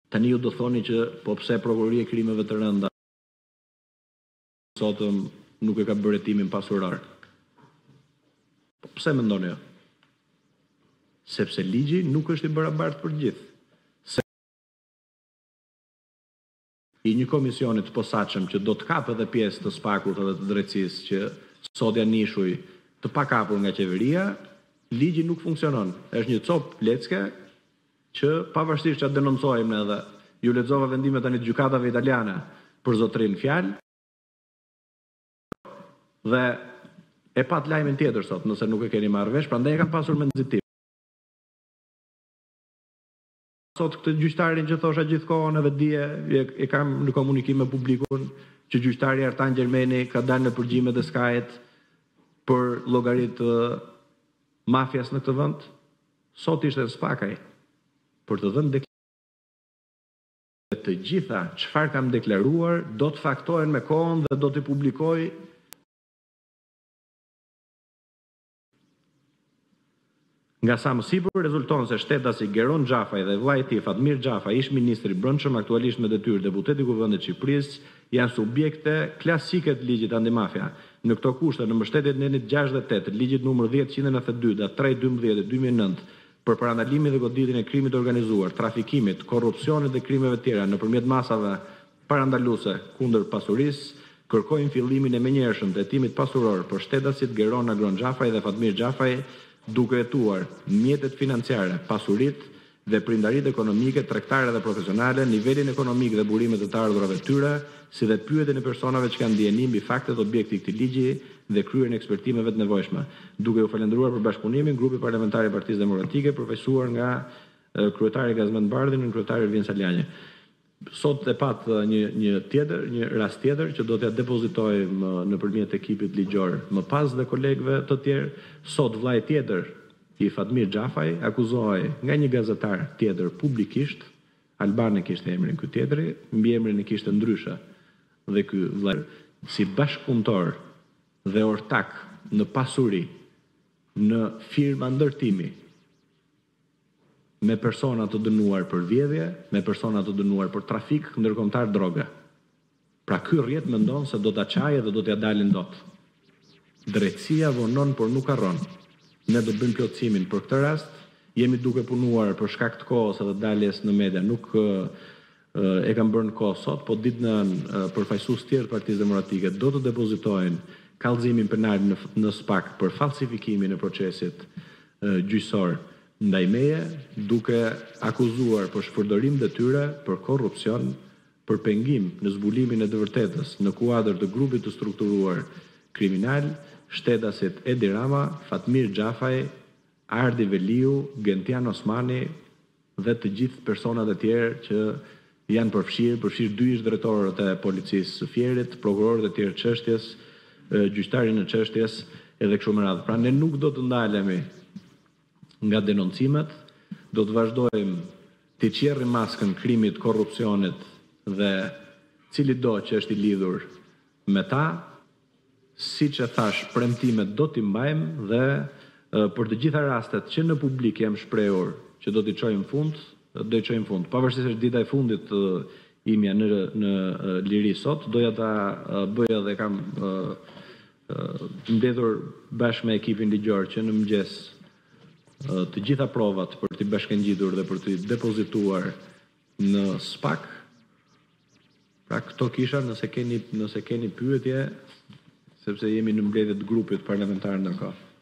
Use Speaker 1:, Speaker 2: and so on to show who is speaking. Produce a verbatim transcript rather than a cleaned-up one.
Speaker 1: Tani ju do thoni që po pse prokuroria e krimeve të rënda sot nuk e ka bërë hetimin pasuror. Po pse mendoni jo? Sepse ligji nuk është i barabartë për gjithë. Se i një komisioni të posaçëm që do të kapë edhe pjesë të spakut edhe të drejtësisë që sot janë nishuj të pakapur nga qeveria, ligji nuk funksionon. Është një copë lecke që pavarësisht që denoncojmë edhe, ju lexova vendimet tani të gjykatave italiane për zotrin fjalë, dhe e pat lajmin tjetër sot, nëse nuk e keni marrë vesh, prandaj e kam pasur me nxitim. Sot këtë gjyqtarin që thosha gjithkohën edhe dije, e, e kam në komunikim me publikun, që gjyqtari Artan Gjermeni ka dalë në përgjimet e Skajit për llogaritë mafjas në këtë vend, sot ishte në Spakaj për të dhënë deklaracion të gjitha çfarë kam deklaruar do të faktohen me kohën dhe do t'i publikoj. Nga sa më sipër rezulton se shtetasi Geron Xhafaj dhe vllai i tij Fatmir Xhafaj, ish ministri i brendshëm aktualisht me detyrë deputet i Kuvendit të Shqipërisë, janë subjekte klasike të ligjit antimafia. Në këto kushte, në mbështetje të nenit gjashtëdhjetë e tetë, ligjit numër dhjetë e nëntëdhjetë e dy, datë tre dymbëdhjetë dy mijë e nëntë, për parandalimin dhe goditjen e krimit të organizuar, trafikimit, korrupsionit dhe krimeve të tjera nëpërmjet masave parandaluese kundër pasurisë, kërkojnë fillimin e menjëhershëm të hetimit pasuror për shtetasit Geron Agron Xhafaj dhe Fatmir Xhafaj, duke hetuar mjetet financiare, pasurit dhe prindaritë ekonomike, tregtare dhe profesionale, nivelin ekonomik dhe burimet e të ardhurave të tyre, si dhe pyetjen e personave që kanë ndjeni mbi faktet objekti i këtij ligji dhe kryen ekspertimeve të nevojshme. Duke u falendëruar për bashkëpunimin, grupi parlamentar i Partisë Demokratike, përfaqësuar nga kryetari Gazmend Bardhi dhe kryetari Ervin Salani. Sot e pat një, një tjetër, një rast tjetër që do t'ja depozitojmë nëpërmjet ekipit ligjor më pas dhe kolegëve të tjerë. Sot vllai tjetër i Fatmir Xhafaj akuzohej nga një gazetar tjetër publikisht, Albane kishte emrin ky tjetri, mbiemrin e kishte ndryshe. Dhe ky vllai si bashkëpunëtor dhe ortak në pasuri në firma ndërtimi me persona të dënuar për vjedhje, me persona të dënuar për trafik ndërkombëtar droga. Pra ky rrjet mendon se do ta çajë dhe do t'ja dalin dot. Drejtësia vonon por nuk harron. Ne do bëjmë plotësimin për këtë rast, jemi duke punuar për shkak të kohës edhe daljes në media, nuk e kam bërë në kohë sot, po ditën përfaqësues tjerë të Partisë Demokratike do të depozitojnë kallëzimin penal në, në SPAK për falsifikimin e procesit gjyqësor ndaj meje, duke akuzuar për shpërdorim detyre, për korrupsion, për pengim në zbulimin e të vërtetës në kuadër të grupit të strukturuar kriminal, shtetasit Edi Rama, Fatmir Xhafaj, Ardi Veliu, Gentian Osmani dhe të gjithë personat e tjerë që janë përfshirë, përfshirë dy ish drejtorët e policisë së Fierit, prokurorët e tjerë të çështjes, gjyqtarin e çështjes edhe kështu me radhë. Pra ne nuk do të ndalemi nga denoncimet, do të vazhdojmë të qjerrim maskën krimit, korrupsionit dhe cili do që është i lidhur me ta, siç e thash, premtimet do t'i mbajmë dhe për të gjitha rastet që në publik jam shprehur që do t'i çojmë fund, do t'i çojmë fund. Pavarësisht se është dita e fundit imja në në liri sot, doja ta bëja dhe kam mbledhur bashkë me ekipin ligjor që në mëngjes të gjitha provat për t'i bashkangjitur dhe për t'i depozituar në SPAK. Pra këto kisha nëse keni nëse keni pyetje, sepse jemi në mbledhje të grupit parlamentar ndërkohë.